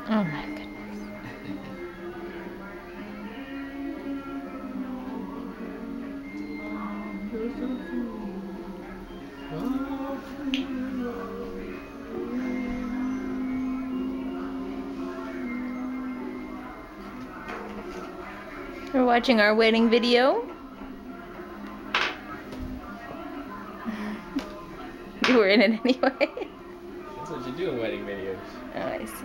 Oh my goodness. We're watching our wedding video. You were in it anyway. That's what you do in wedding videos. Oh, I see.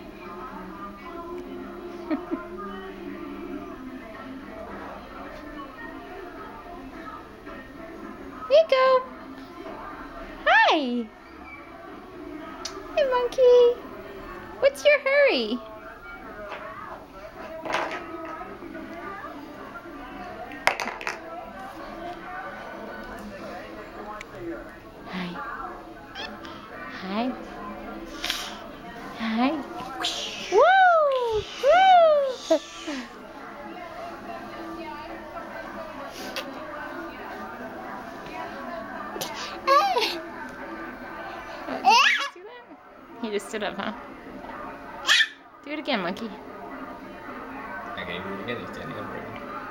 Nico! Hi! Hey, monkey! What's your hurry? Hi. Hi. Hi. Woo! Woo! He just stood up, huh? Do it again, monkey. I can't do it again. He's standing up right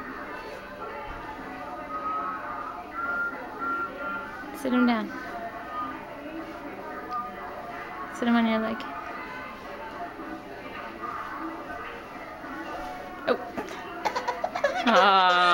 now. Sit him down. Sit him on your leg. Oh. Aww.